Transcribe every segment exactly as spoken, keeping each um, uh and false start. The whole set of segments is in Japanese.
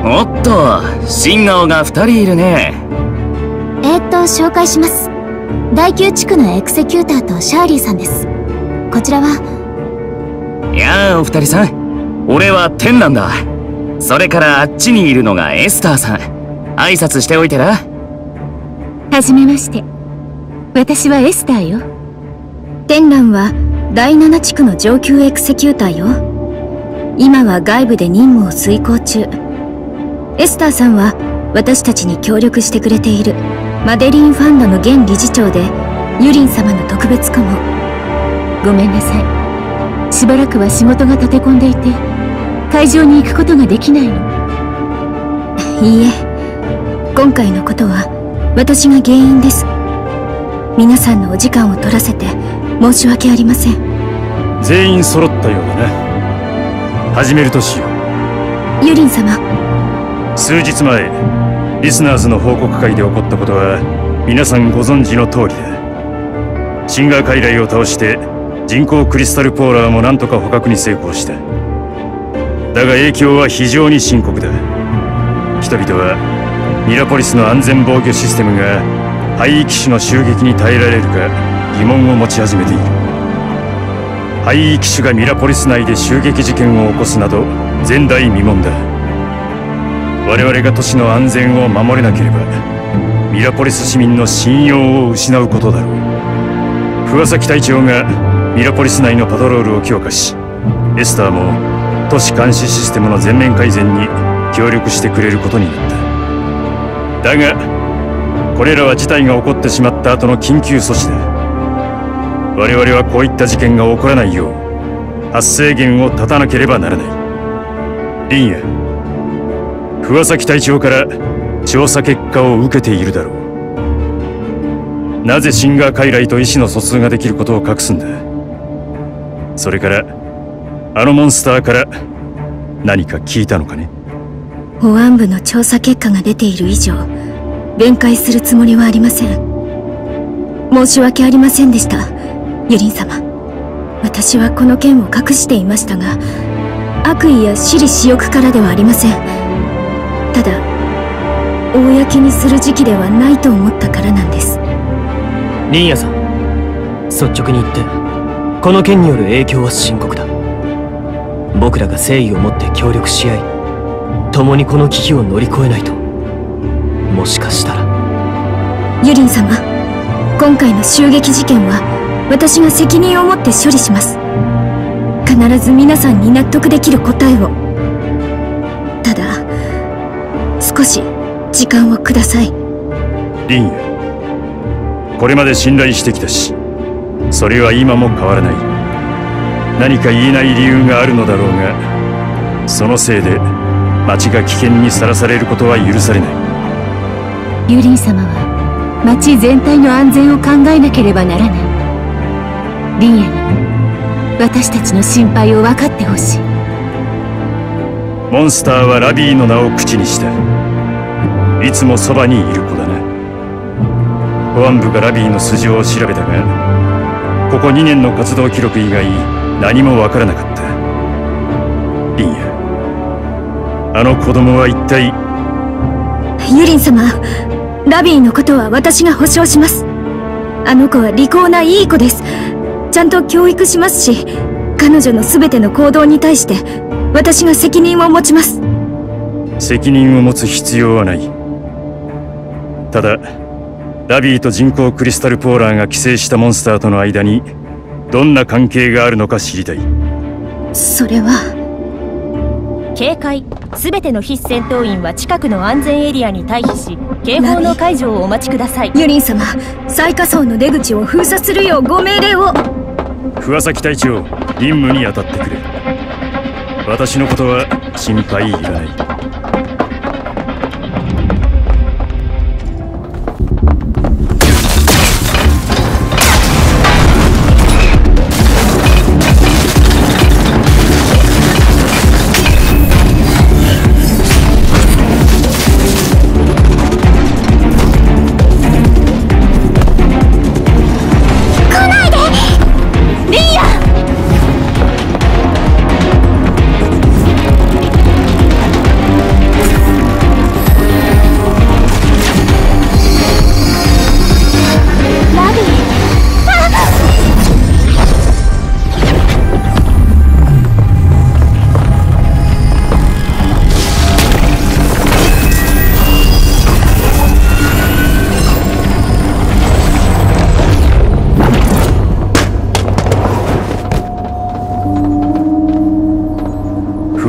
おっと、新顔がふたりいるね。 えーっと紹介します。第きゅう地区のエクセキューターとシャーリーさんです。こちらは。 いやあ、お二人さん、俺はテンなんだ。それからあっちにいるのがエスターさん。挨拶しておいてな。 はじめまして、私はエスターよ。 テンランはだいなな地区の上級エクセキューターよ。今は外部で任務を遂行中。エスターさんは私たちに協力してくれているマデリーンファンドの現理事長で、ユリン様の特別顧問。 ごめんなさい、しばらくは仕事が立て込んでいて会場に行くことができないの。 いいえ、今回のことは私が原因です。皆さんのお時間を取らせて申し訳ありません。 全員揃ったようだな。始めるとしよう。ユリン様、 数日前リスナーズの報告会で起こったことは皆さんご存知の通りだ。シンガー傀儡を倒して人工クリスタルポーラーも何とか捕獲に成功した。だが影響は非常に深刻だ。人々はミラポリスの安全防御システムが廃位機種の襲撃に耐えられるか疑問を持ち始めている。廃位機種がミラポリス内で襲撃事件を起こすなど前代未聞だ。我々が都市の安全を守れなければミラポリス市民の信用を失うことだろう。桑崎隊長がミラポリス内のパトロールを強化し、エスターも都市監視システムの全面改善に協力してくれることになった。だがこれらは事態が起こってしまった後の緊急措置だ。我々はこういった事件が起こらないよう発生源を断たなければならない。リンヤ、桑崎隊長から調査結果を受けているだろう。なぜシンガー傀儡と意思の疎通ができることを隠すんだ。それからあのモンスターから何か聞いたのかね。 保安部の調査結果が出ている以上弁解するつもりはありません。申し訳ありませんでした、ユリン様。私はこの件を隠していましたが、悪意や私利私欲からではありません。ただ公にする時期ではないと思ったからなんです。 リンヤさん、率直に言ってこの件による影響は深刻だ。僕らが誠意を持って協力し合い、共にこの危機を乗り越えないと。もしかしたら。 ユリン様、今回の襲撃事件は私が責任を持って処理します。必ず皆さんに納得できる答えを。ただ少し時間をください。 リンヤ、これまで信頼してきたし、それは今も変わらない。何か言えない理由があるのだろうが、そのせいで町が危険にさらされることは許されない。 ユリン様は町全体の安全を考えなければならない。リンヤに私たちの心配を分かってほしい。 モンスターはラビーの名を口にした。いつもそばにいる子だな。保安部がラビーの素性を調べたが、ここにねんの活動記録以外何もわからなかった。リンヤ、あの子供は一体。 ユリン様、ラビーのことは私が保証します。あの子は利口ないい子です。ちゃんと教育しますし、彼女の全ての行動に対して私が責任を持ちます。 責任を持つ必要はない。ただラビーと人工クリスタルポーラーが寄生したモンスターとの間にどんな関係があるのか知りたい。 それは。 警戒。すべての必戦闘員は近くの安全エリアに退避し、警報の解除をお待ちください。 ユリン様、最下層の出口を封鎖するようご命令を。 桑崎隊長、任務に当たってくれ。私のことは心配いらない。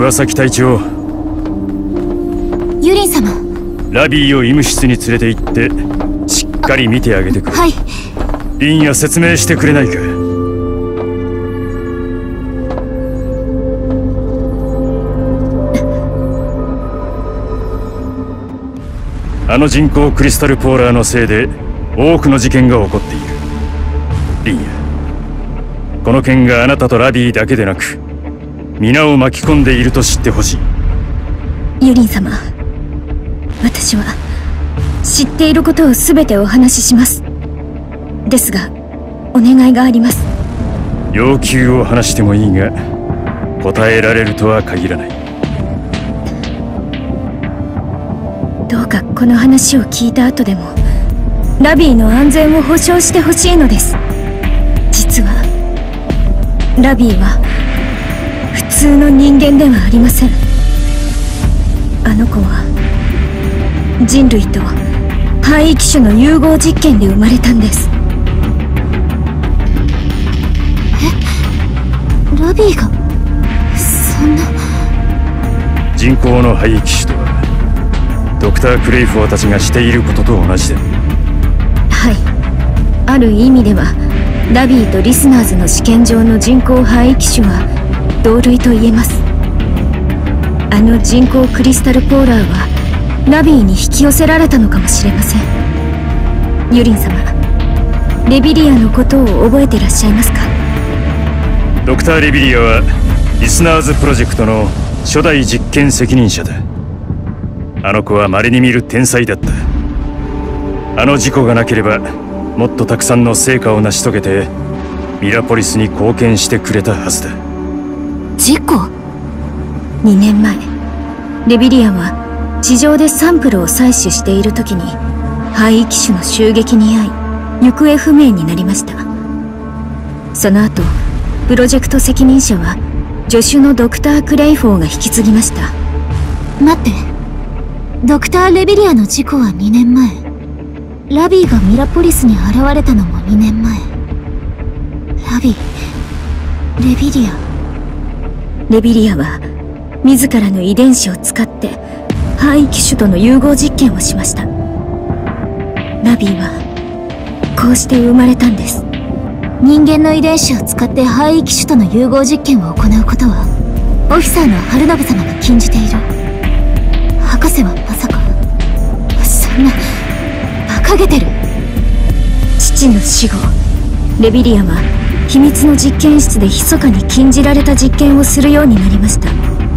噂木隊長。 ユリン様。 ラビーを医務室に連れて行ってしっかり見てあげてくれ。 はい。 リンや説明してくれないか。あの人工クリスタルポーラーのせいで多くの事件が起こっている。リンや、この件があなたとラビーだけでなく皆を巻き込んでいると知ってほしい。ユリン様、私は知っていることを全てお話しします。ですがお願いがあります。 要求を話してもいいが答えられるとは限らない。 どうかこの話を聞いた後でもラビーの安全を保証してほしいのです。実はラビーは普通の人間ではありません。あの子は人類と廃域種の融合実験で生まれたんです。 え、ラビーがそんな。 人工の廃域種とはドクター・クレイフォーたちがしていることと同じだ。 はい、ある意味ではラビーとリスナーズの試験場の人工廃域種は同類と言えます。あの人工クリスタルポーラーはラビーに引き寄せられたのかもしれません。ユリン様、レビリアのことを覚えてらっしゃいますか？ ドクター・レビリアはリスナーズプロジェクトの初代実験責任者だ。あの子は稀に見る天才だった。あの事故がなければもっとたくさんの成果を成し遂げてミラポリスに貢献してくれたはずだ。 事故？ にねんまえ、レビリアは地上でサンプルを採取している時に廃域種の襲撃に遭い行方不明になりました。その後プロジェクト責任者は助手のドクター・クレイフォーが引き継ぎました。 待って、ドクター・レビリアの事故はにねんまえ、ラビーがミラポリスに現れたのもにねんまえ。ラビー、レビリア。 レビリアは自らの遺伝子を使って廃域種との融合実験をしました。ラビーはこうして生まれたんです。 人間の遺伝子を使って廃域種との融合実験を行うことはオフィサーの春信様が禁じている。博士はまさかそんな馬鹿げてる。 父の死後、レビリアは秘密の実験室で密かに禁じられた実験をするようになりました。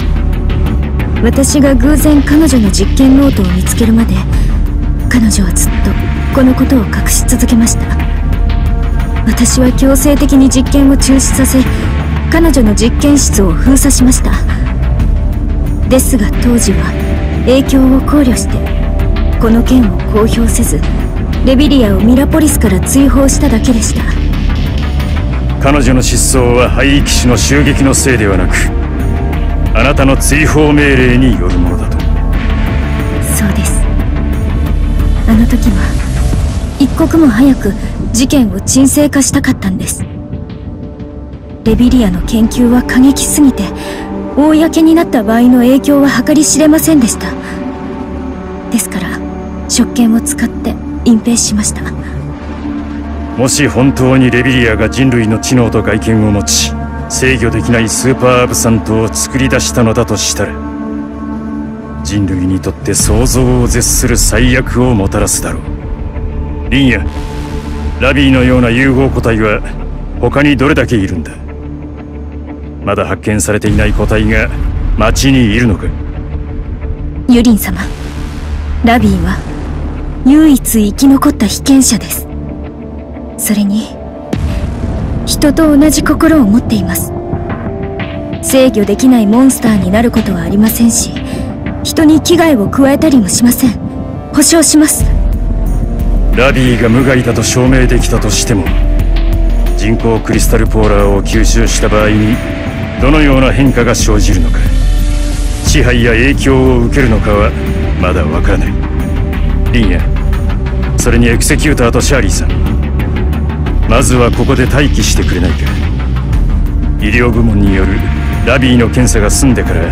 私が偶然彼女の実験ノートを見つけるまで彼女はずっとこのことを隠し続けました。私は強制的に実験を中止させ彼女の実験室を封鎖しました。ですが当時は影響を考慮してこの件を公表せずレビリアをミラポリスから追放しただけでした。 彼女の失踪は廃域種の襲撃のせいではなくあなたの追放命令によるものだと。 そうです。あの時は一刻も早く事件を沈静化したかったんです。レビリアの研究は過激すぎて公になった場合の影響は計り知れませんでした。ですから職権を使って隠蔽しました。 もし本当にレビリアが人類の知能と外見を持ち制御できないスーパーアブサントを作り出したのだとしたら人類にとって想像を絶する最悪をもたらすだろう。リンやラビーのような融合個体は他にどれだけいるんだ。まだ発見されていない個体が町にいるのか。 ユリン様、ラビーは唯一生き残った被験者です。それに人と同じ心を持っています。制御できないモンスターになることはありませんし人に危害を加えたりもしません。保証します。 ラビーが無害だと証明できたとしても人工クリスタルポーラーを吸収した場合にどのような変化が生じるのか支配や影響を受けるのかはまだわからない。リンやそれにエクセキューターとシャーリーさん、まずはここで待機してくれないか。医療部門によるラビーの検査が済んでから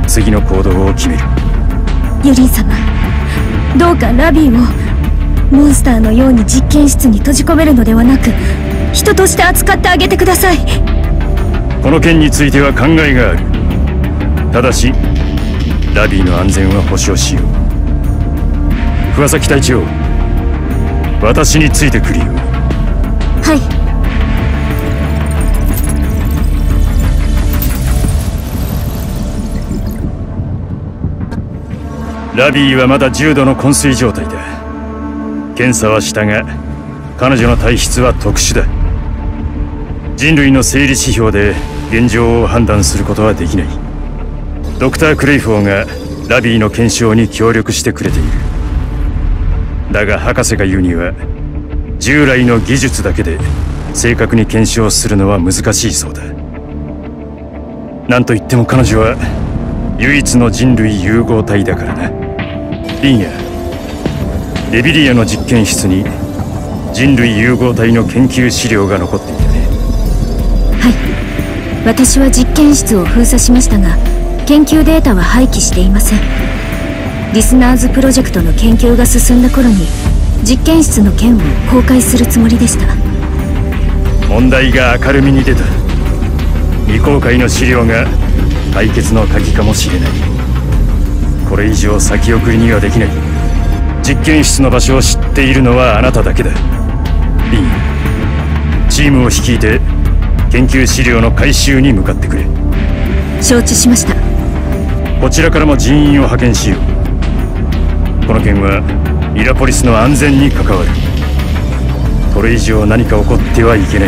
次の行動を決める。 ユリン様、どうかラビーをモンスターのように実験室に閉じ込めるのではなく、人として扱ってあげてください。 この件については考えがある。ただしラビーの安全は保証しよう。桑崎隊長、私についてくるよ。 はい。 ラビーはまだ重度の昏睡状態だ。検査はしたが彼女の体質は特殊だ。人類の生理指標で現状を判断することはできない。ドクター・クレイフォーがラビーの検証に協力してくれている。だが博士が言うには従来の技術だけで正確に検証するのは難しいそうだ。なんといっても彼女は唯一の人類融合体だからな。リンヤ、レビリアの実験室に人類融合体の研究資料が残っていたね。 はい、私は実験室を封鎖しましたが研究データは廃棄していません。リスナーズプロジェクトの研究が進んだ頃に実験室の件を公開するつもりでした。 問題が明るみに出た。未公開の資料が解決の鍵かもしれない。これ以上先送りにはできない。実験室の場所を知っているのはあなただけだ。リン、チームを率いて研究資料の回収に向かってくれ。 承知しました。 こちらからも人員を派遣しよう。この件はミラポリスの安全に関わる。これ以上何か起こってはいけない。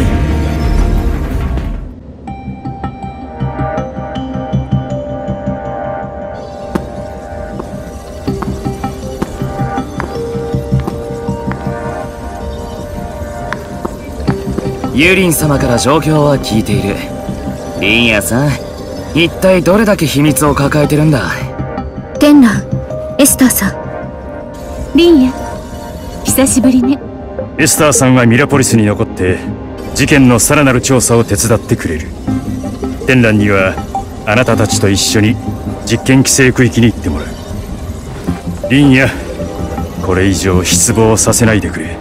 ユリン様から状況は聞いている。リンヤさん、一体どれだけ秘密を抱えてるんだ。 テンラン、エスターさん。 リンヤ、久しぶりね。 エスターさんはミラポリスに残って事件のさらなる調査を手伝ってくれる。テンランにはあなたたちと一緒に実験規制区域に行ってもらう。リンヤ、これ以上失望させないでくれ。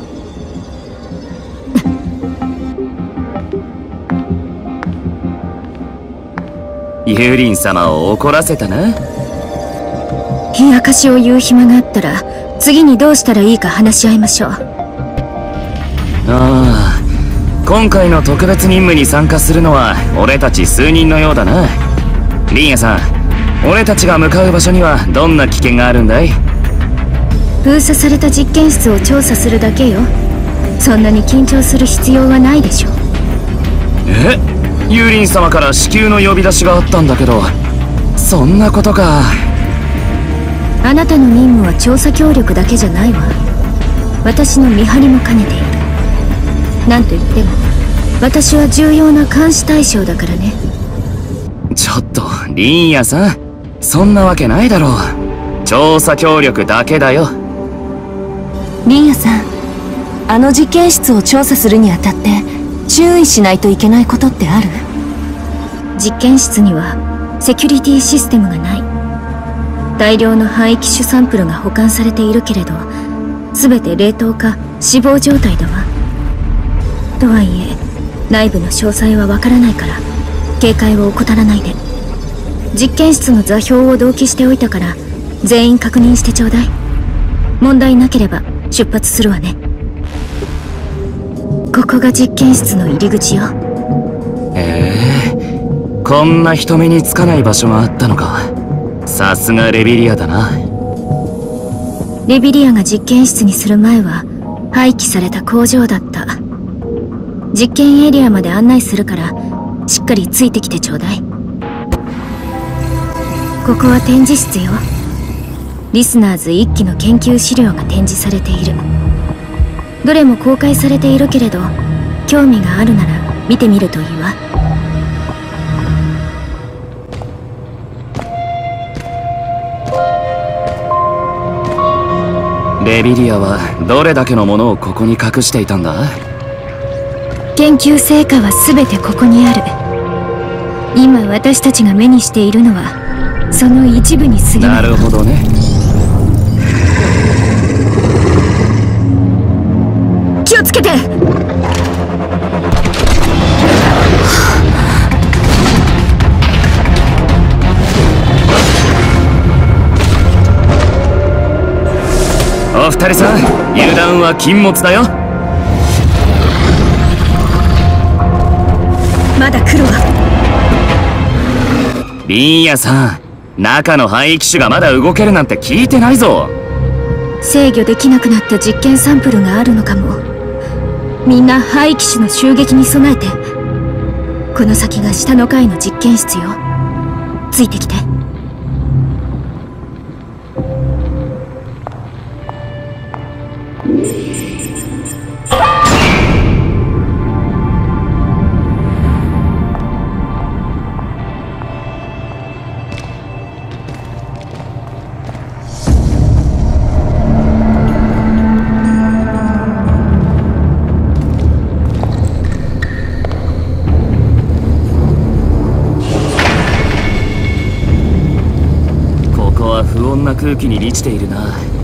ユリン様を怒らせたな。 冷やかしを言う暇があったら次にどうしたらいいか話し合いましょう。 ああ、今回の特別任務に参加するのは俺たち数人のようだな。リンヤさん、俺たちが向かう場所にはどんな危険があるんだい？ 封鎖された実験室を調査するだけよ。そんなに緊張する必要はないでしょ。 え？ユリン様から至急の呼び出しがあったんだけど。そんなことか。 あなたの任務は調査協力だけじゃないわ。私の見張りも兼ねている。なんといっても私は重要な監視対象だからね。 ちょっとリンヤさん、そんなわけないだろう。調査協力だけだよ。 リンヤさん、あの実験室を調査するにあたって注意しないといけないことってある？ 実験室にはセキュリティシステムがない。大量の廃棄種サンプルが保管されているけれど全て冷凍か死亡状態だわ。とはいえ内部の詳細はわからないから警戒を怠らないで。実験室の座標を同期しておいたから全員確認してちょうだい。問題なければ出発するわね。ここが実験室の入り口よ。 へえ、こんな人目につかない場所があったのか。さすがレビリアだな。 レビリアが実験室にする前は廃棄された工場だった。実験エリアまで案内するからしっかりついてきてちょうだい。ここは展示室よ。リスナーズ一期の研究資料が展示されている。どれも公開されているけれど興味があるなら見てみるといいわ。 レビリアはどれだけのものをここに隠していたんだ？ 研究成果は全てここにある。今私たちが目にしているのはその一部に過ぎない。 なるほどね。 気をつけて。 お二人さん、油断は禁物だよ。 まだ来るわ。 リンヤさん、中の廃棄種がまだ動けるなんて聞いてないぞ。 制御できなくなった実験サンプルがあるのかも。みんな廃棄種の襲撃に備えて。この先が下の階の実験室よ。ついてきて。 不穏な空気に満ちているな。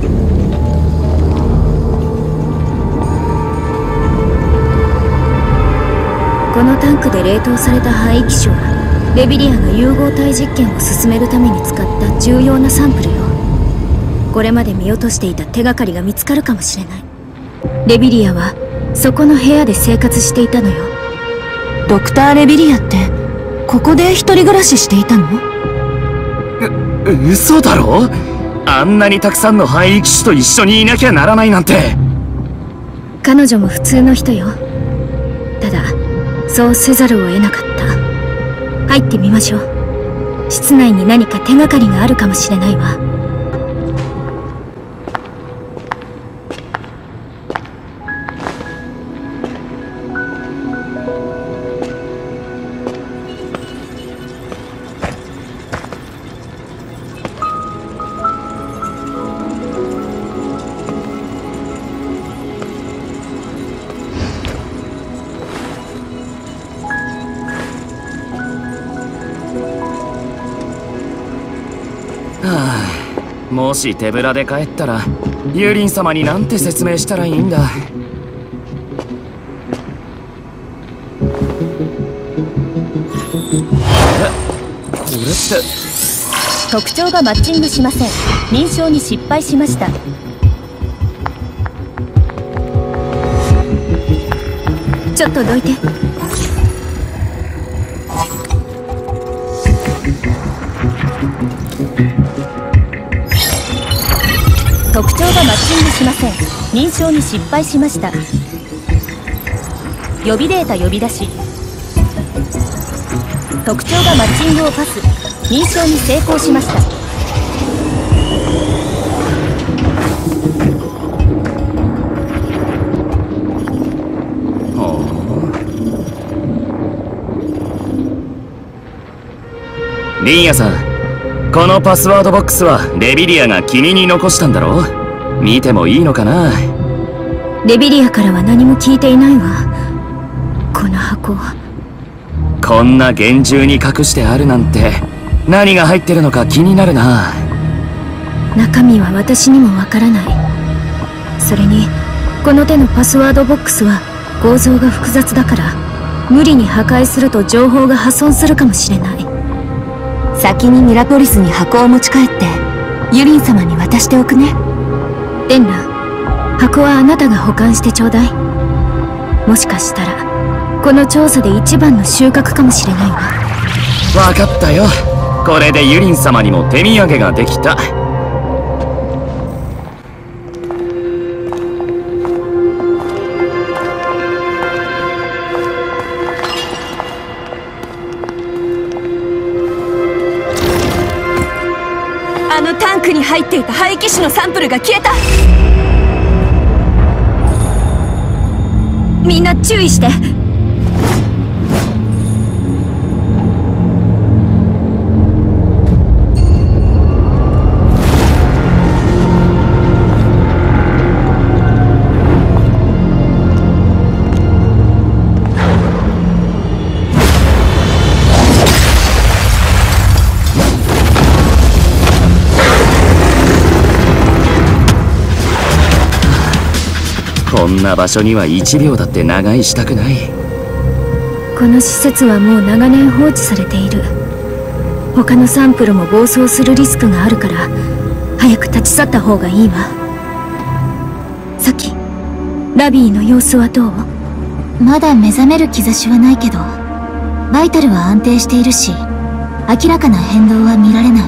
このタンクで冷凍された廃棄種はレビリアが融合体実験を進めるために使った重要なサンプルよ。これまで見落としていた手がかりが見つかるかもしれない。レビリアはそこの部屋で生活していたのよ。 ドクター・レビリアってここで一人暮らししていたの？ う、嘘だろ？あんなにたくさんの廃棄種と一緒にいなきゃならないなんて。 彼女も普通の人よ。ただそうせざるを得なかった。入ってみましょう。室内に何か手がかりがあるかもしれないわ。 もし手ぶらで帰ったらユーリン様になんて説明したらいいんだ。え、これって特徴がマッチングしません。認証に失敗しました。 ちょっとどいて。 特徴がマッチングしません。認証に失敗しました。予備データ呼び出し。特徴がマッチングをパス。認証に成功しました。 リンヤさん、このパスワードボックスはレビリアが君に残したんだろ？見てもいいのかな？ レビリアからは何も聞いていないわ。この箱、 こんな厳重に隠してあるなんて、何が入ってるのか気になるな。 中身は私にもわからない。それにこの手のパスワードボックスは構造が複雑だから、無理に破壊すると情報が破損するかもしれない。 先にミラポリスに箱を持ち帰ってユリン様に渡しておくね。 デンラ、箱はあなたが保管してちょうだい。もしかしたらこの調査で一番の収穫かもしれないわ。 わかったよ。これでユリン様にも手土産ができた。 あのタンクに入っていた廃棄種のサンプルが消えた。 みんな注意して。 こんな場所にはいちびょうだって長居したくない。 この施設はもう長年放置されている。他のサンプルも暴走するリスクがあるから早く立ち去った方がいいわ。さっきラビーの様子はどう？ まだ目覚める兆しはないけど、バイタルは安定しているし、明らかな変動は見られない。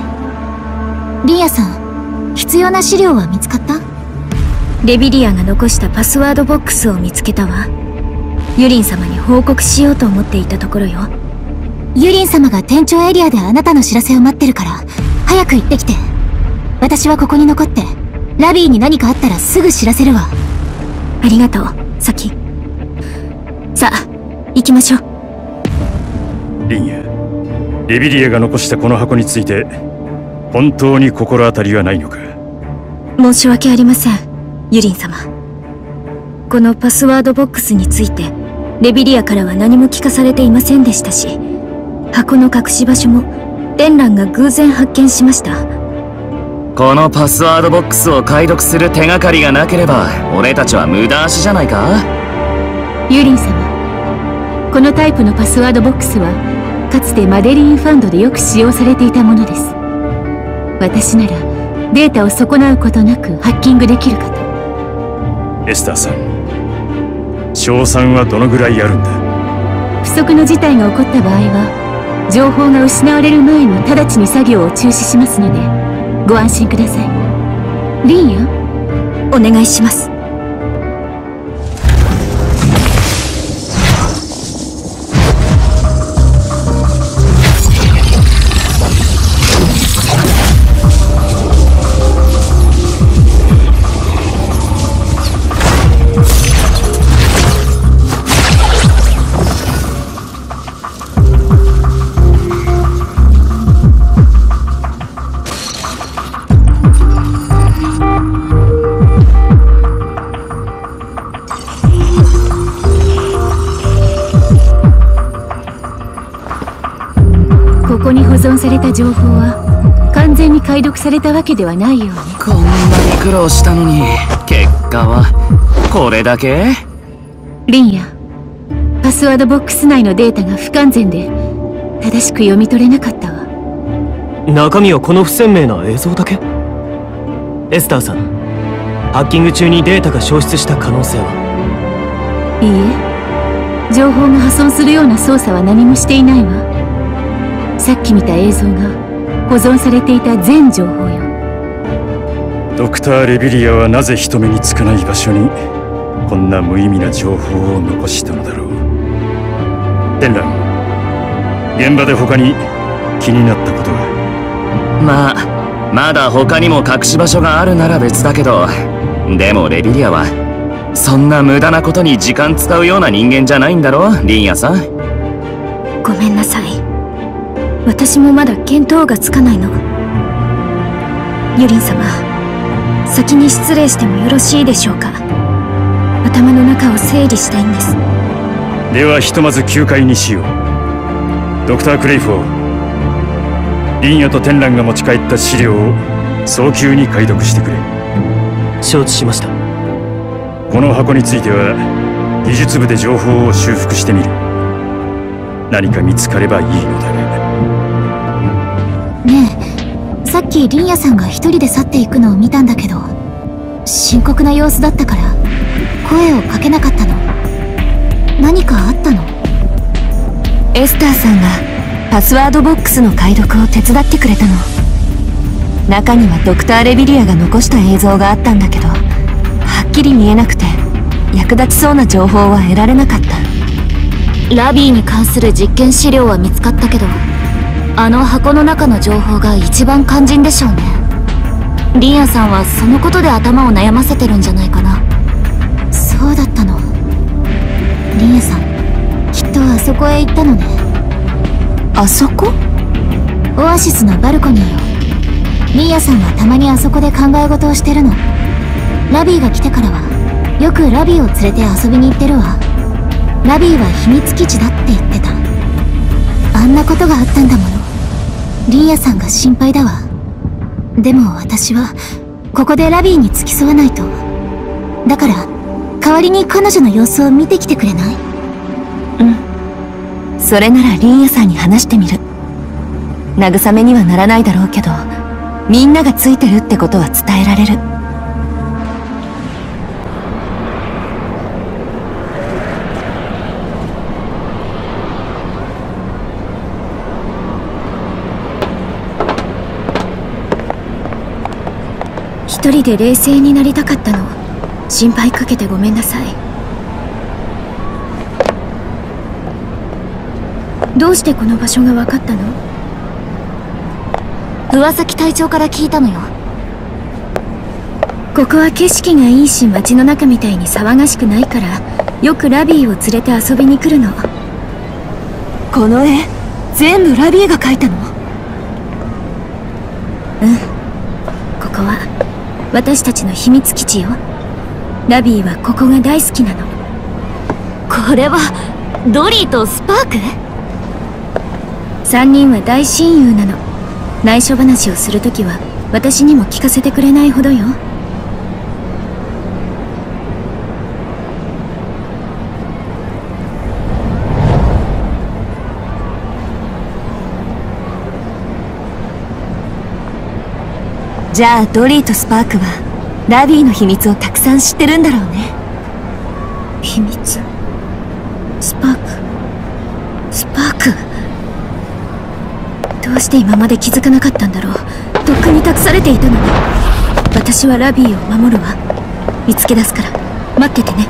リンヤさん、必要な資料は見つかった？ レビリアが残したパスワードボックスを見つけたわ。ユリン様に報告しようと思っていたところよ。 ユリン様が店長エリアであなたの知らせを待ってるから、早く行ってきて。私はここに残って、ラビーに何かあったらすぐ知らせるわ。 ありがとう、サキ。さあ、行きましょう。 リンヤ、レビリアが残したこの箱について本当に心当たりはないのか？ 申し訳ありません、ユリン様。このパスワードボックスについてレビリアからは何も聞かされていませんでしたし、箱の隠し場所もテンランが偶然発見しました。 このパスワードボックスを解読する手がかりがなければ俺たちは無駄足じゃないか？ ユリン様、このタイプのパスワードボックスはかつてマデリーンファンドでよく使用されていたものです。私ならデータを損なうことなくハッキングできるかと。 エスターさん、勝算はどのぐらいあるんだ？ 不測の事態が起こった場合は情報が失われる前に直ちに作業を中止しますのでご安心ください。リンヤ、 お願いします。 ここに保存された情報は完全に解読されたわけではないように。 こんなに苦労したのに結果はこれだけ？ リンヤ、パスワードボックス内のデータが不完全で正しく読み取れなかったわ。 中身はこの不鮮明な映像だけ？エスターさん、ハッキング中にデータが消失した可能性は？ いいえ、情報が破損するような操作は何もしていないわ。さっき見た映像が保存されていた全情報よ。 ドクター・レビリアはなぜ人目につかない場所にこんな無意味な情報を残したのだろう。テンラン、現場で他に気になったことは？ まあまだ他にも隠し場所があるなら別だけど、でもレビリアはそんな無駄なことに時間使うような人間じゃないんだろ、リンヤさん。 ごめんなさい、私もまだ見当がつかないの。ユリン様、先に失礼してもよろしいでしょうか？頭の中を整理したいんです。 ではひとまず休会にしよう。ドクター・クレイフォー、リンヤとテンランが持ち帰った資料を早急に解読してくれ。 承知しました。 この箱については技術部で情報を修復してみる。何か見つかればいいのだが。 ねえ、さっきリンヤさんが一人で去っていくのを見たんだけど、深刻な様子だったから声をかけなかったの。何かあったの？ エスターさんがパスワードボックスの解読を手伝ってくれたの。中にはドクター・レビリアが残した映像があったんだけど、はっきり見えなくて役立ちそうな情報は得られなかった。 ラビーに関する実験資料は見つかったけど、あの箱の中の情報が一番肝心でしょうね。リンヤさんはそのことで頭を悩ませてるんじゃないかな。そうだったの。リンヤさん、きっとあそこへ行ったのね。 あそこ？ オアシスのバルコニーよ。リンヤさんはたまにあそこで考え事をしてるの。ラビーが来てからはよくラビーを連れて遊びに行ってるわ。ラビーは秘密基地だって言ってた。あんなことがあったんだもの。リンヤさんが心配だわ。でも私はここでラビーに付き添わないと。だから代わりに彼女の様子を見てきてくれない？ うん。それならリンヤさんに話してみる。慰めにはならないだろうけど、みんながついてるってことは伝えられる。 一人で冷静になりたかったの。心配かけてごめんなさい。どうしてこの場所が分かったの？ 上崎隊長から聞いたのよ。 ここは景色がいいし街の中みたいに騒がしくないから、よくラビーを連れて遊びに来るの。 この絵全部ラビーが描いたの？ うん。ここは私たちの秘密基地よ。ラビーはここが大好きなの。 これはドリーとスパーク？ 三人は大親友なの。内緒話をするときは私にも聞かせてくれないほどよ。 じゃあドリーとスパークはラビーの秘密をたくさん知ってるんだろうね。 秘密？スパーク？スパーク？どうして今まで気づかなかったんだろう。とっくに託されていたのに。私はラビーを守るわ。見つけ出すから待っててね。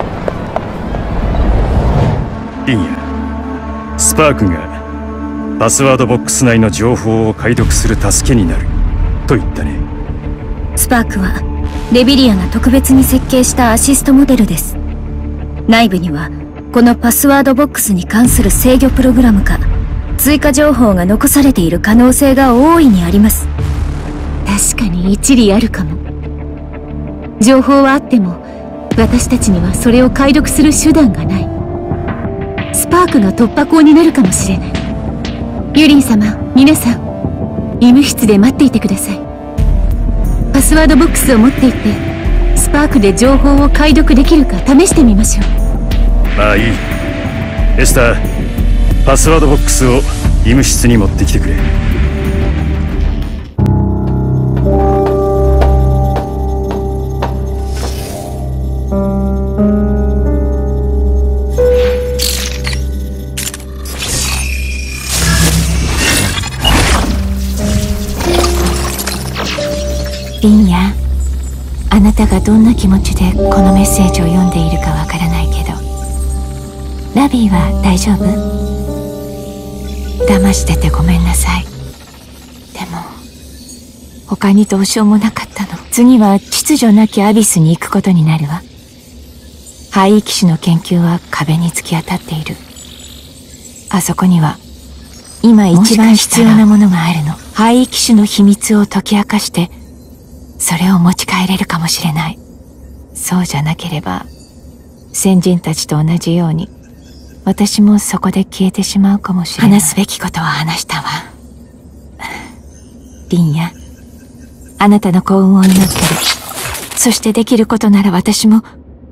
リンヤ、スパークがパスワードボックス内の情報を解読する助けになると言ったね。 スパークはレビリアが特別に設計したアシストモデルです。内部にはこのパスワードボックスに関する制御プログラムか追加情報が残されている可能性が大いにあります。 確かに一理あるかも。情報はあっても私たちにはそれを解読する手段がない。スパークが突破口になるかもしれない。ユリン様、皆さん、医務室で待っていてください。パスワードボックスを持っていってスパークで情報を解読できるか試してみましょう。 まあいい。エスター、パスワードボックスを医務室に持ってきてくれ。 リンヤ、あなたがどんな気持ちでこのメッセージを読んでいるかわからないけど、ラビーは大丈夫？騙しててごめんなさい。でも他にどうしようもなかったの。次は秩序なきアビスに行くことになるわ。廃域士の研究は壁に突き当たっている。あそこには今一番必要なものがあるの。廃域士の秘密を解き明かしてそれを持ち帰れるかもしれない。そうじゃなければ先人たちと同じように私もそこで消えてしまうかもしれない。話すべきことは話したわ。リンヤ、あなたの幸運を祈ってる。そしてできることなら私も。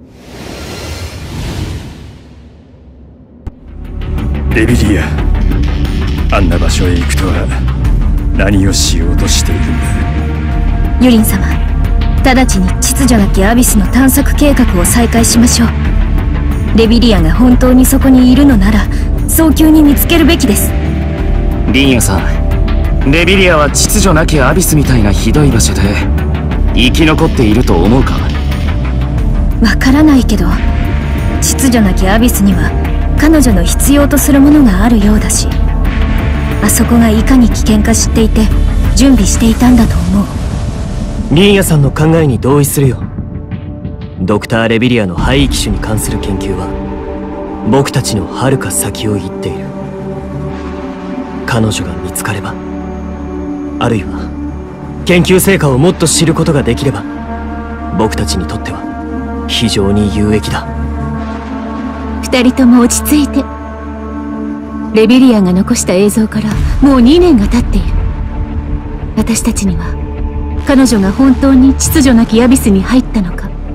レビリア、あんな場所へ行くとは何をしようとしているんだ。 ユリン様、直ちに秩序なきアビスの探索計画を再開しましょう。レビリアが本当にそこにいるのなら早急に見つけるべきです。 リンヤさん、レビリアは秩序なきアビスみたいなひどい場所で生き残っていると思うか？ わからないけど、秩序なきアビスには彼女の必要とするものがあるようだし、あそこがいかに危険か知っていて準備していたんだと思う。 リンヤさんの考えに同意するよ。ドクター・レビリアの廃域種に関する研究は僕たちの遥か先を行っている。彼女が見つかれば、あるいは研究成果をもっと知ることができれば、僕たちにとっては非常に有益だ。 二人とも落ち着いて。レビリアが残した映像からもうにねんが経っている。私たちには彼女が本当に秩序なきアビスに入ったのか、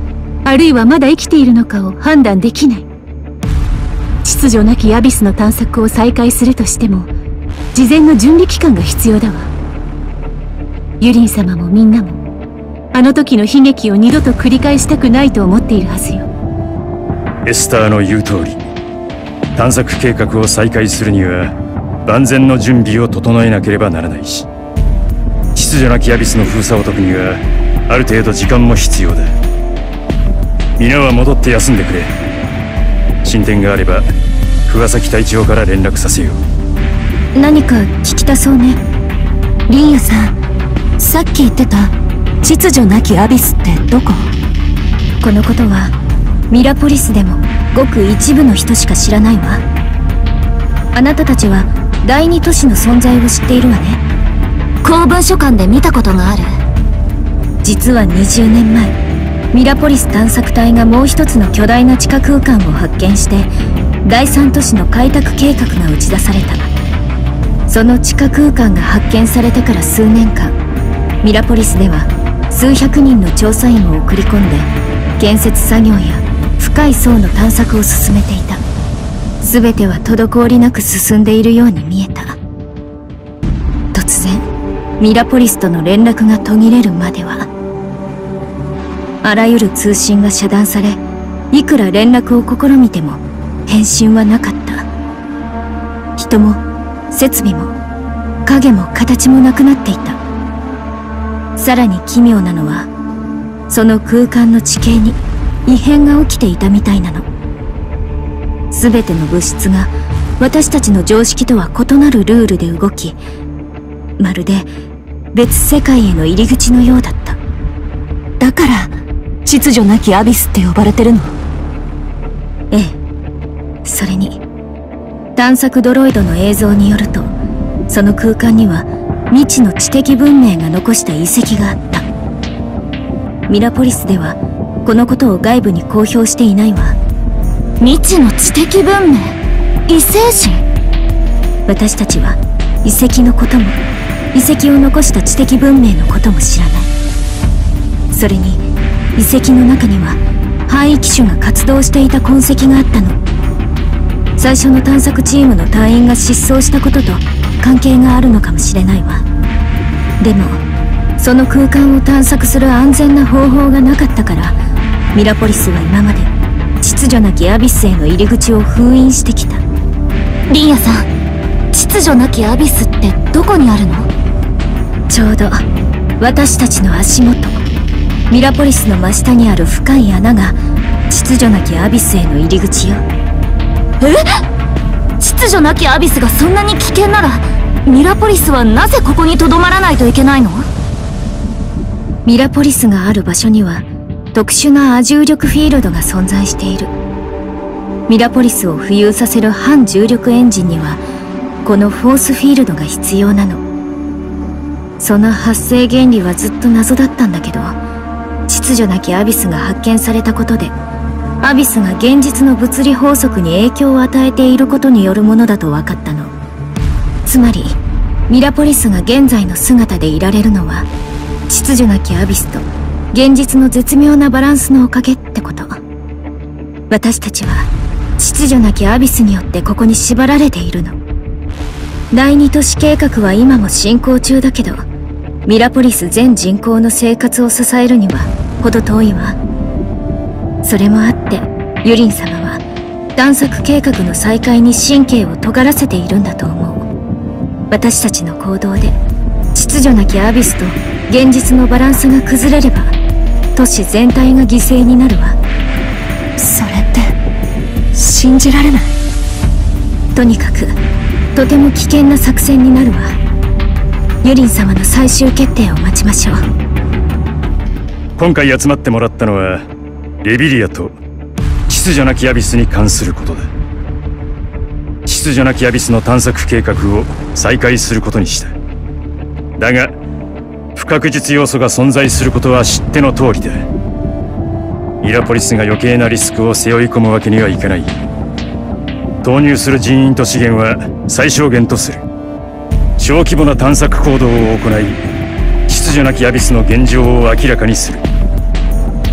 あるいはまだ生きているのかを判断できない。秩序なきアビスの探索を再開するとしても事前の準備期間が必要だわ。ユリン様もみんなもあの時の悲劇を二度と繰り返したくないと思っているはずよ。 エスターの言う通り、探索計画を再開するには万全の準備を整えなければならないし、秩序なきアビスの封鎖を解くにはある程度時間も必要だ。皆は戻って休んでくれ。進展があれば桑崎隊長から連絡させよう。何か聞きたそうね。 リンヤさん、さっき言ってた秩序なきアビスってどこ？ このことはミラポリスでもごく一部の人しか知らないわ。あなたたちは第二都市の存在を知っているわね。 公文書館で見たことがある。 実はにじゅうねんまえ、ミラポリス探索隊がもう一つの巨大な地下空間を発見して第三都市の開拓計画が打ち出された。その地下空間が発見されてから数年間、ミラポリスでは数百人の調査員を送り込んで建設作業や深い層の探索を進めていた。全ては滞りなく進んでいるように見えた。突然ミラポリスとの連絡が途切れるまではあらゆる通信が遮断され、いくら連絡を試みても返信はなかった。人も設備も影も形もなくなっていた。さらに奇妙なのは、その空間の地形に異変が起きていたみたいなの。全ての物質が私たちの常識とは異なるルールで動き、まるで別世界への入り口のようだった。 だから秩序なきアビスって呼ばれてるの？ ええ。それに探索ドロイドの映像によると、その空間には未知の知的文明が残した遺跡があった。ミラポリスではこのことを外部に公表していないわ。 未知の知的文明？異星人？ 私たちは遺跡のことも遺跡を残した知的文明のことも知らない。それに遺跡の中には廃機種が活動していた痕跡があったの。最初の探索チームの隊員が失踪したことと関係があるのかもしれないわ。でもその空間を探索する安全な方法がなかったから、ミラポリスは今まで秩序なきアビスへの入り口を封印してきた。 リンヤさん、秩序なきアビスってどこにあるの？ ちょうど私たちの足元、ミラポリスの真下にある深い穴が秩序なきアビスへの入り口よ。 え？秩序なきアビスがそんなに危険なら、ミラポリスはなぜここにとどまらないといけないの？ ミラポリスがある場所には特殊な亜重力フィールドが存在している。ミラポリスを浮遊させる反重力エンジンにはこのフォースフィールドが必要なの。その発生原理はずっと謎だったんだけど、秩序なきアビスが発見されたことで、アビスが現実の物理法則に影響を与えていることによるものだと分かったの。つまりミラポリスが現在の姿でいられるのは秩序なきアビスと現実の絶妙なバランスのおかげってこと。私たちは秩序なきアビスによってここに縛られているの。第二都市計画は今も進行中だけど、ミラポリス全人口の生活を支えるには程遠いわ。それもあってユリン様は探索計画の再開に神経を尖らせているんだと思う。私たちの行動で秩序なきアビスと現実のバランスが崩れれば都市全体が犠牲になるわ。 それって信じられない。 とにかくとても危険な作戦になるわ。ユリン様の最終決定を待ちましょう。 今回集まってもらったのはレビリアと秩序なきアビスに関することだ。秩序なきアビスの探索計画を再開することにした。だが不確実要素が存在することは知っての通りだ。ミラポリスが余計なリスクを背負い込むわけにはいかない。投入する人員と資源は最小限とする。小規模な探索行動を行い秩序なきアビスの現状を明らかにする。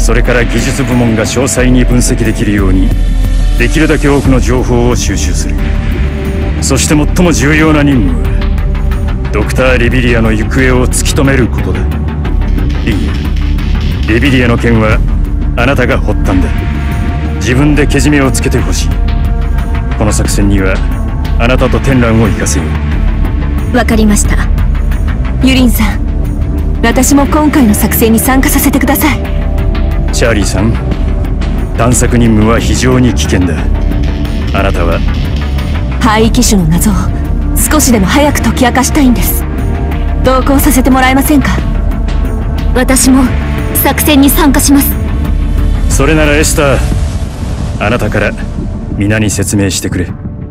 それから技術部門が詳細に分析できるようにできるだけ多くの情報を収集する。そして最も重要な任務はドクター・レビリアの行方を突き止めることだ。リンヤ、レビリアの件はあなたが発端だ。自分でけじめをつけてほしい。この作戦にはあなたと天蘭を行かせよう。 わかりました。ユリンさん、私も今回の作戦に参加させてください。 チャーリーさん、探索任務は非常に危険だ。あなたは廃棄種の謎を少しでも早く解き明かしたいんです。同行させてもらえませんか？ 私も作戦に参加します。 それならエスター、あなたから皆に説明してくれ。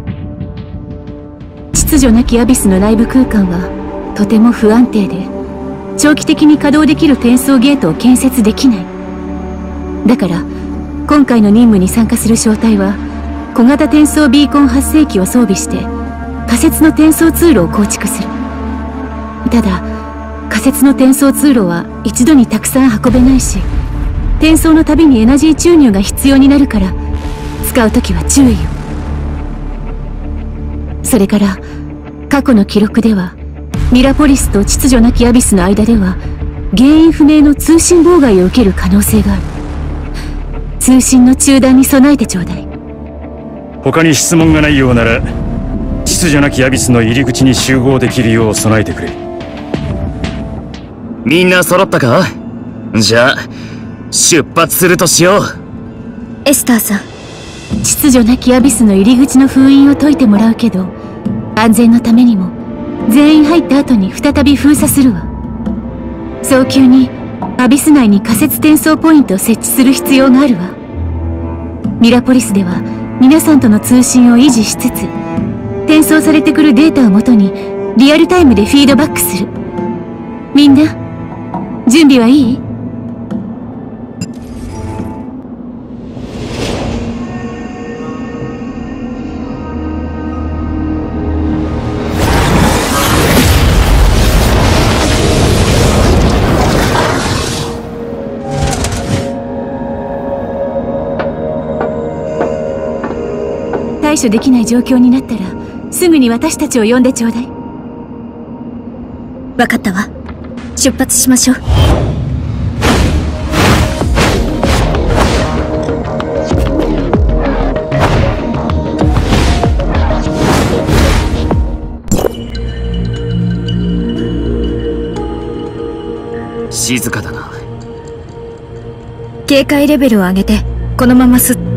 秩序なきアビスの内部空間はとても不安定で、長期的に稼働できる転送ゲートを建設できない。だから今回の任務に参加する小隊は小型転送ビーコン発生機を装備して仮設の転送通路を構築する。ただ仮設の転送通路は一度にたくさん運べないし、転送のたびにエナジー注入が必要になるから使うときは注意を。それから過去の記録ではミラポリスと秩序なきアビスの間では原因不明の通信妨害を受ける可能性がある。通信の中断に備えてちょうだい。 他に質問がないようなら秩序なきアビスの入り口に集合できるよう備えてくれ。 みんな揃ったか？じゃあ出発するとしよう。 エスターさん、 秩序なきアビスの入り口の封印を解いてもらうけど、安全のためにも全員入った後に再び封鎖するわ。早急にアビス内に仮設転送ポイントを設置する必要があるわ。ミラポリスでは皆さんとの通信を維持しつつ、転送されてくるデータをもとにリアルタイムでフィードバックする。みんな準備はいい？対処できない状況になったらすぐに私たちを呼んでちょうだい。 わかったわ。出発しましょう。 静かだな。 警戒レベルを上げてこのまますっ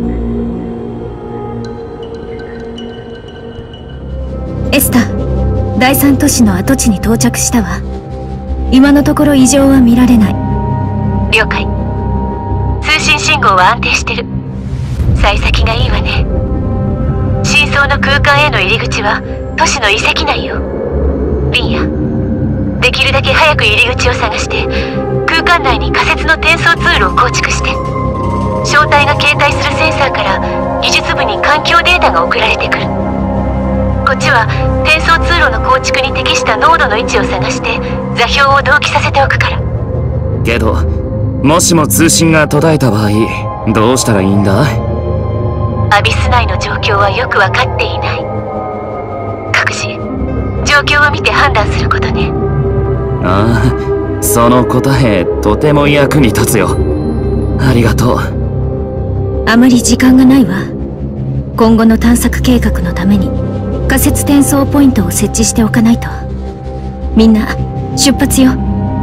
エスター、第三都市の跡地に到着したわ。今のところ異常は見られない。 了解。通信信号は安定してる。幸先がいいわね。深層の空間への入り口は都市の遺跡内よ。リンヤ、できるだけ早く入り口を探して空間内に仮設の転送通路を構築して、小隊が携帯するセンサーから技術部に環境データが送られてくる。こっちは転送通路の構築に適した濃度の位置を探して座標を同期させておくから。 けどもしも通信が途絶えた場合どうしたらいいんだ？ アビス内の状況はよく分かっていない。各自状況を見て判断することね。 ああ、その答えとても役に立つよ。ありがとう。 あまり時間がないわ。今後の探索計画のために仮設転送ポイントを設置しておかないと。みんな出発よ。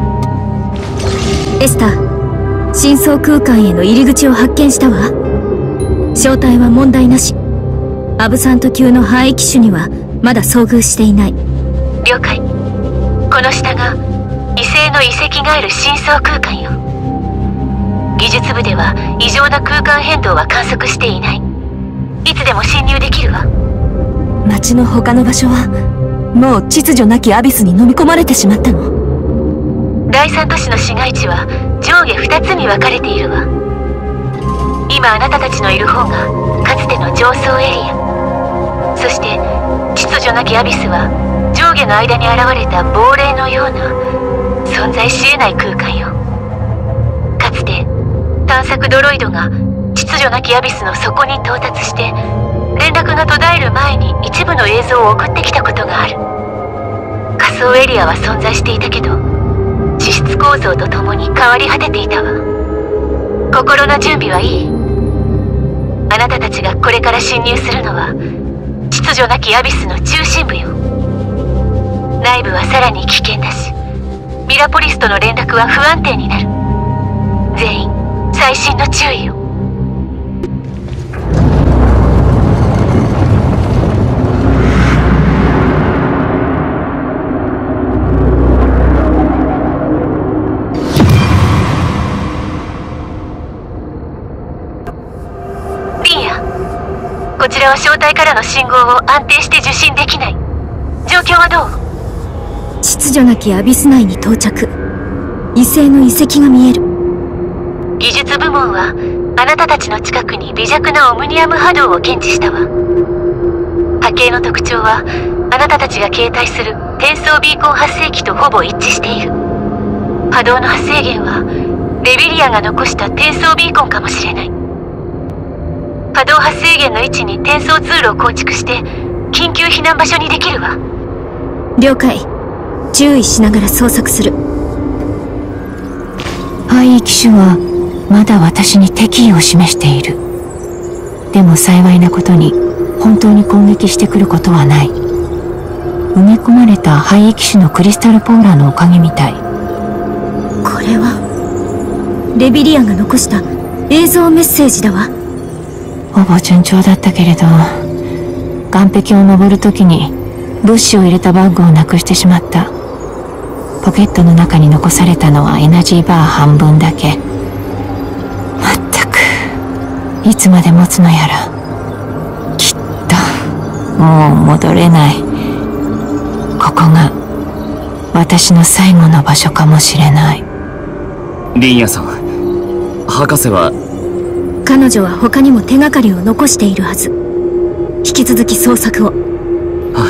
エスター、深層空間への入り口を発見したわ。正体は問題なし。アブサント級の廃棄種にはまだ遭遇していない。 了解。この下が異星の遺跡がある深層空間よ。技術部では異常な空間変動は観測していない。いつでも侵入できるわ。 町の他の場所はもう秩序なきアビスに飲み込まれてしまったの？ 第三都市の市街地は上下ふたつに分かれているわ。今あなたたちのいる方がかつての上層エリア。そして秩序なきアビスは上下の間に現れた亡霊のような存在し得ない空間よ。かつて探索ドロイドが秩序なきアビスの底に到達して、連絡が途絶える前に一部の映像を送ってきたことがある。仮想エリアは存在していたけど、地質構造とともに変わり果てていたわ。心の準備はいい？あなたたちがこれから侵入するのは秩序なきアビスの中心部よ。内部はさらに危険だし、ミラポリスとの連絡は不安定になる。全員細心の注意を。リンヤ、こちらは正体からの信号を安定して受信できない。状況はどう？ 秩序なきアビス内に到着。異星の遺跡が見える。 技術部門はあなたたちの近くに微弱なオムニアム波動を検知したわ。波形の特徴はあなたたちが携帯する転送ビーコン発生器とほぼ一致している。波動の発生源はレビリアが残した転送ビーコンかもしれない。波動発生源の位置に転送通路を構築して緊急避難場所にできるわ。 了解。注意しながら捜索する。 廃位機種はまだ私に敵意を示している。でも幸いなことに本当に攻撃してくることはない。埋め込まれた廃位機種のクリスタルポーラーのおかげみたい。 これはレビリアが残した映像メッセージだわ。 ほぼ順調だったけれど、岸壁を登るときに物資を入れたバッグをなくしてしまった。ポケットの中に残されたのはエナジーバー半分だけ。まったく、いつまで持つのやら。きっともう戻れない。ここが私の最後の場所かもしれない。 リンヤさん、博士は？ 彼女は他にも手がかりを残しているはず。引き続き捜索を。 は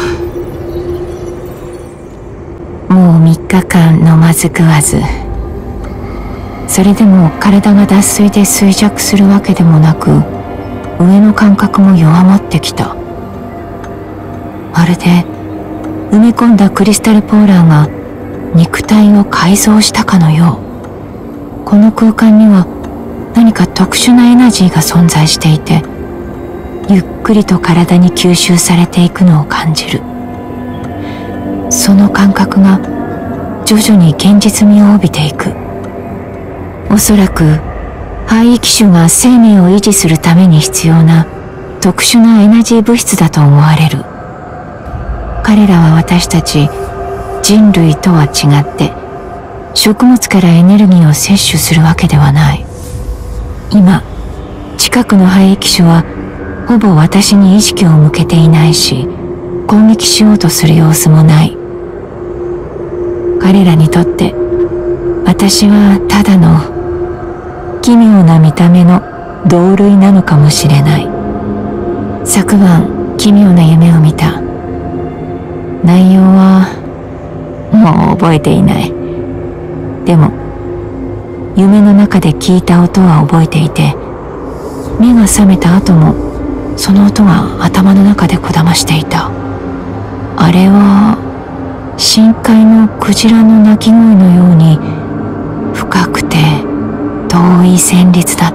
あ、もうみっかかん飲まず食わず。それでも体が脱水で衰弱するわけでもなく、上の感覚も弱まってきた。まるで埋め込んだクリスタルポーラーが肉体を改造したかのよう。この空間には何か特殊なエナジーが存在していて、ゆっくりと体に吸収されていくのを感じる。その感覚が徐々に現実味を帯びていく。おそらく廃位機種が生命を維持するために必要な特殊なエナジー物質だと思われる。彼らは私たち人類とは違って食物からエネルギーを摂取するわけではない。今近くの廃位機種はほぼ私に意識を向けていないし、攻撃しようとする様子もない。彼らにとって私はただの奇妙な見た目の同類なのかもしれない。昨晩奇妙な夢を見た。内容はもう覚えていない。でも夢の中で聞いた音は覚えていて、目が覚めた後もその音が頭の中でこだましていた。あれは深海のクジラの鳴き声のように深くて遠い旋律だった。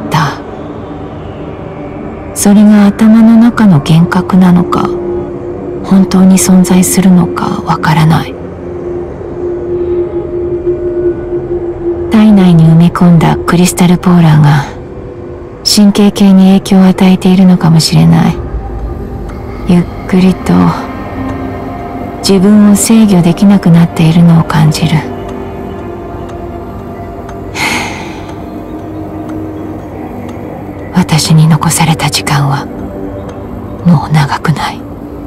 それが頭の中の幻覚なのか本当に存在するのかわからない。体内に埋め込んだクリスタルポーラーが神経系に影響を与えているのかもしれない。ゆっくりと自分を制御できなくなっているのを感じる。私に残された時間はもう長くない。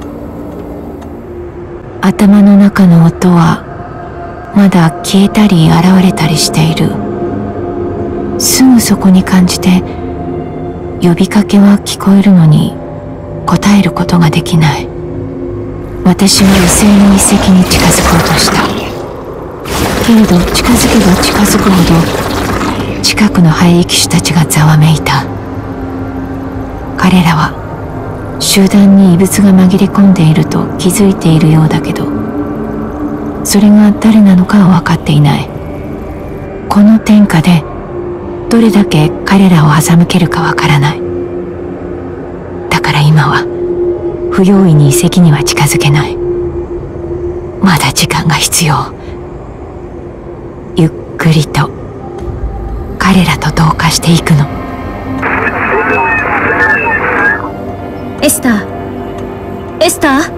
頭の中の音はまだ消えたり現れたりしている。すぐそこに感じて呼びかけは聞こえるのに答えることができない。私は異星の遺跡に近づこうとした。けれど近づけば近づくほど近近くの廃騎手たちがざわめいた。彼らは集団に異物が紛れ込んでいると気づいているようだけど、それが誰なのかは分かっていない。この天下でどれだけ彼らを欺けるか分からない。だから今は不用意に遺跡には近づけない。まだ時間が必要。ゆっくりと彼らと同化していくの。 エスター、エスター、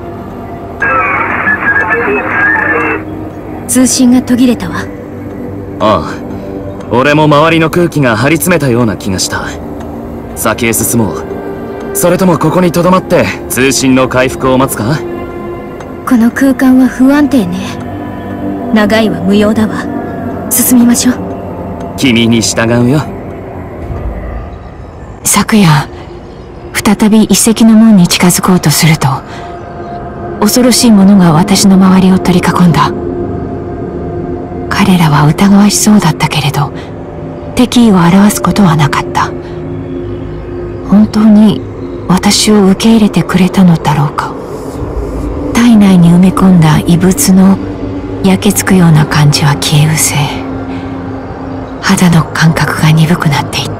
通信が途切れたわ。 ああ、俺も周りの空気が張り詰めたような気がした。先へ進もう。それともここに留まって通信の回復を待つか？ この空間は不安定ね。長いは無用だわ。進みましょう。 君に従うよ。 昨夜再び遺跡の門に近づこうとすると、恐ろしいものが私の周りを取り囲んだ。彼らは疑わしそうだったけれど、敵意を表すことはなかった。本当に私を受け入れてくれたのだろうか。体内に埋め込んだ異物の焼けつくような感じは消え失せ、肌の感覚が鈍くなっていった。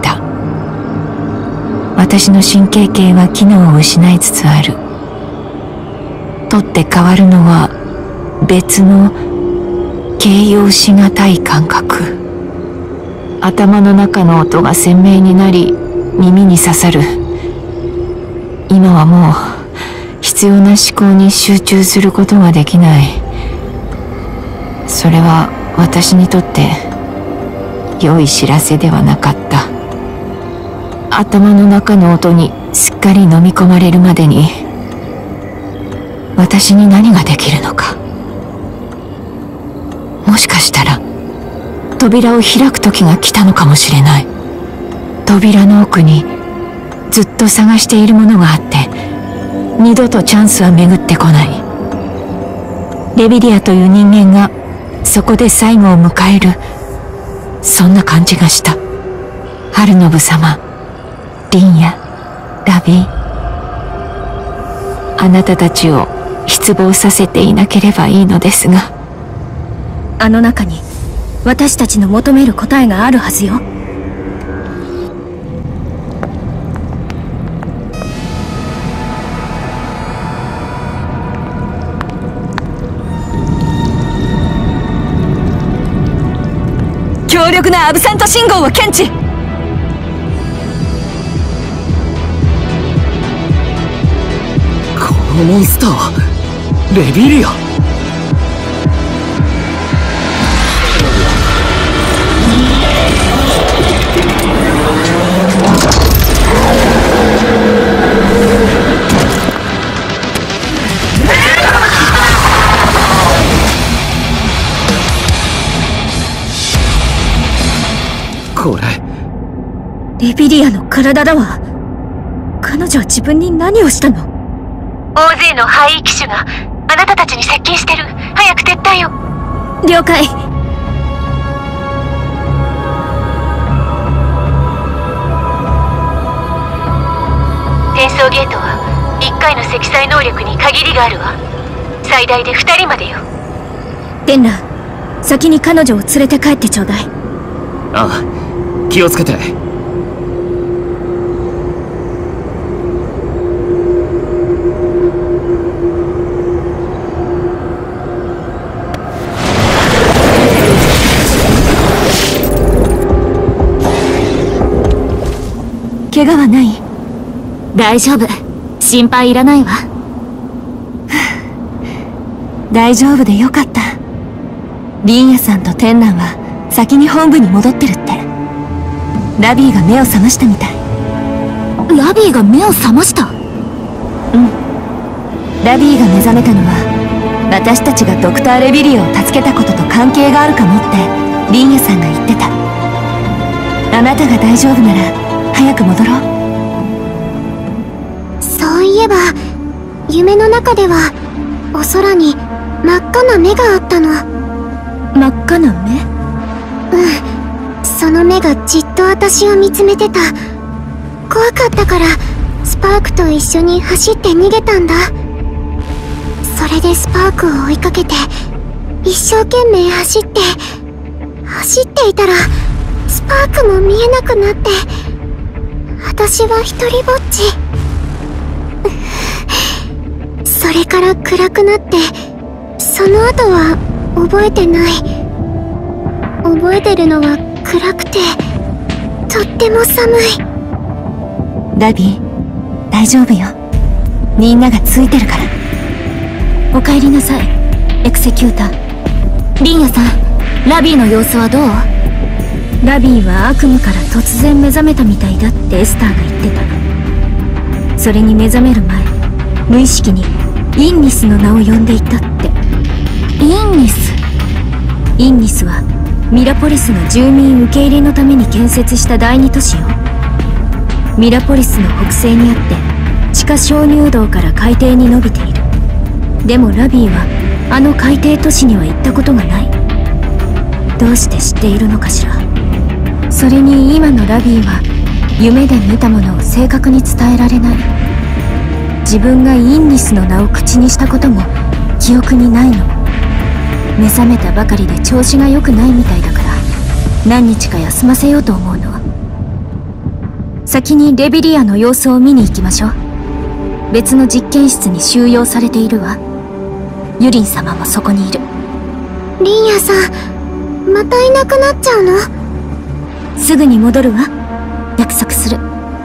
私の神経系は機能を失いつつある。取って代わるのは別の形容しがたい感覚。頭の中の音が鮮明になり耳に刺さる。今はもう必要な思考に集中することができない。それは私にとって良い知らせではなかった。頭の中の音にすっかり飲み込まれるまでに私に何ができるのか。もしかしたら扉を開く時が来たのかもしれない。扉の奥にずっと探しているものがあって、二度とチャンスは巡ってこない。レビリアという人間がそこで最後を迎える、そんな感じがした。春信様、リンやラビー、あなたたちを失望させていなければいいのですが。 あの中に私たちの求める答えがあるはずよ。強力なアブセント信号を検知。 このモンスター、レビリア。これレビリアの体だわ。彼女は自分に何をしたの？ 大勢の廃騎手があなたたちに接近してる。早く撤退を。 了解。 転送ゲートはいっかいの積載能力に限りがあるわ。最大でふたりまでよ。 テンラ、先に彼女を連れて帰ってちょうだい。 ああ、気をつけて。 怪我はない？大丈夫、心配いらないわ。 大丈夫でよかった。リンヤさんとテンランは先に本部に戻ってるって。ラビーが目を覚ましたみたい。 ラビーが目を覚ました？ うん。ラビーが目覚めたのは私たちがドクター・レビリアを助けたことと関係があるかもってリンヤさんが言ってた。あなたが大丈夫なら早く戻ろう。 そういえば夢の中ではお空に真っ赤な目があったの。 真っ赤な目？ うん、 その目がじっと私を見つめてた。怖かったからスパークと一緒に走って逃げたんだ。それでスパークを追いかけて一生懸命走って走っていたらスパークも見えなくなって、私は一人ぼっち。それから暗くなって、その後は覚えてない。覚えてるのは暗くてとっても寒い。 ラビー、大丈夫よ。みんながついてるから。 お帰りなさい、エクセキューター。リンヤさん、ラビーの様子はどう？ ラビーは悪夢から突然目覚めたみたいだってエスターが言ってた。それに目覚める前、無意識にインニスの名を呼んでいたって。 インニス？ インニスはミラポリスが住民受け入れのために建設した第二都市よ。ミラポリスの北西にあって地下鍾乳洞から海底に伸びている。でもラビーはあの海底都市には行ったことがない。どうして知っているのかしら。それに今のラビーは夢で見たものを正確に伝えられない。自分がインニスの名を口にしたことも記憶にないの。目覚めたばかりで調子が良くないみたいだから何日か休ませようと思うの。先にレビリアの様子を見に行きましょう。別の実験室に収容されているわ。ユリン様もそこにいる。 リンヤさん、またいなくなっちゃうの？ すぐに戻るわ。約束する。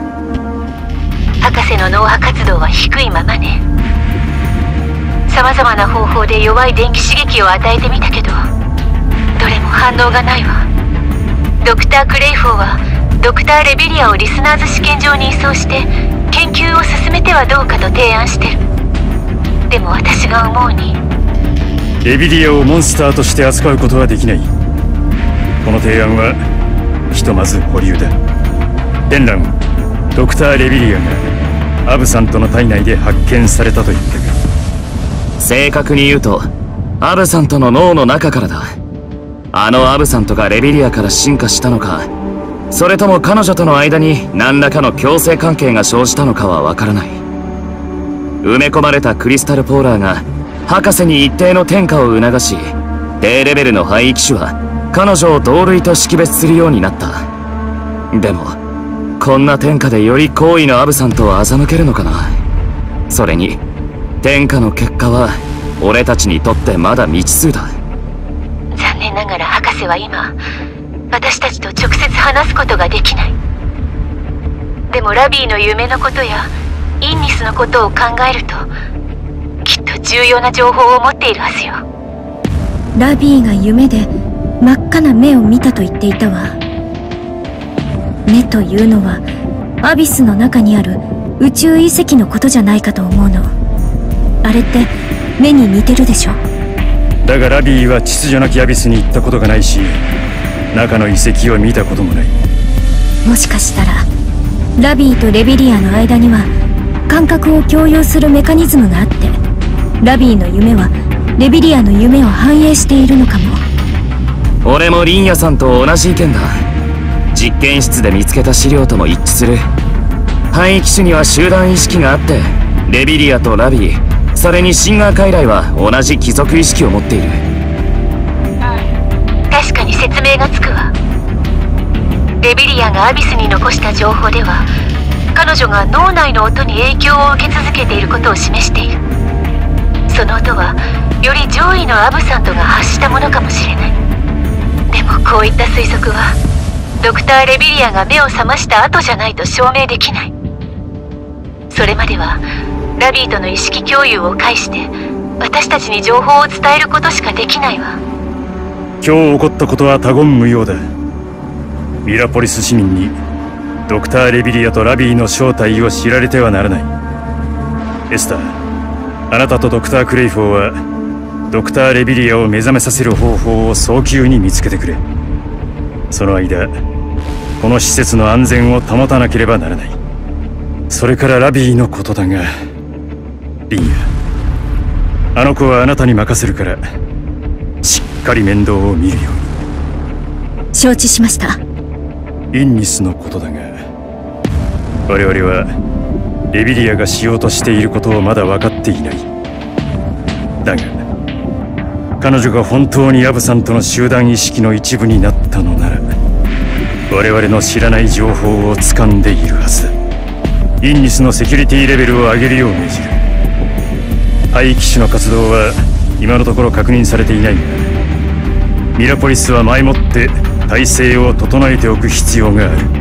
博士の脳波活動は低いままね。様々な方法で弱い電気刺激を与えてみたけど、どれも反応がないわ。ドクター・クレイフォーはドクター・レビリアをリスナーズ試験場に移送して研究を進めてはどうかと提案してる。でも私が思うに、 レビリアをモンスターとして扱うことはできない。この提案はひとまず保留だ。デンラン、ドクター・レビリアがアブさんとの体内で発見されたと言ってる。 正確に言うとアブさんとの脳の中からだ。あのアブさんとがレビリアから進化したのか、それとも彼女との間に何らかの共生関係が生じたのかはわからない。埋め込まれたクリスタルポーラーが博士に一定の転化を促し、低レベルの廃機種は彼女を同類と識別するようになった。でもこんな転化でより高位のアブさんとは欺けるのかな。それに転化の結果は俺たちにとってまだ未知数だ。 残念ながら博士は今私たちと直接話すことができない。でもラビーの夢のことやインニスのことを考えるときっと重要な情報を持っているはずよ。 ラビーが夢で真っ赤な目を見たと言っていたわ。目というのはアビスの中にある宇宙遺跡のことじゃないかと思うの。あれって目に似てるでしょ。 だがラビーは秩序なきアビスに行ったことがないし、中の遺跡を見たこともない。 もしかしたらラビーとレビリアの間には感覚を共有するメカニズムがあって、ラビーの夢はレビリアの夢を反映しているのかも。 俺もリンヤさんと同じ意見だ。実験室で見つけた資料とも一致する。廃機種には集団意識があって、レビリアとラビー、それにシンガー傀儡は同じ貴族意識を持っている。 うん、確かに説明がつくわ。レビリアがアビスに残した情報では、彼女が脳内の音に影響を受け続けていることを示している。その音はより上位のアブサントが発したものかもしれない。でもこういった推測はドクター・レビリアが目を覚ました後じゃないと証明できない。それまではラビーとの意識共有を介して私たちに情報を伝えることしかできないわ。 今日起こったことは他言無用だ。ミラポリス市民にドクター・レビリアとラビーの正体を知られてはならない。エスター、あなたとドクター・クレイフォーはドクター・レビリアを目覚めさせる方法を早急に見つけてくれ。その間この施設の安全を保たなければならない。それからラビーのことだが、リンヤ、あの子はあなたに任せるからしっかり面倒を見るように。 承知しました。 インニスのことだが、我々はレビリアがしようとしていることをまだ分かっていない。だが彼女が本当にアブさんとの集団意識の一部になったのなら、我々の知らない情報を掴んでいるはずだ。インニスのセキュリティレベルを上げるよう命じる。廃機種の活動は今のところ確認されていないが、ミラポリスは前もって体制を整えておく必要がある。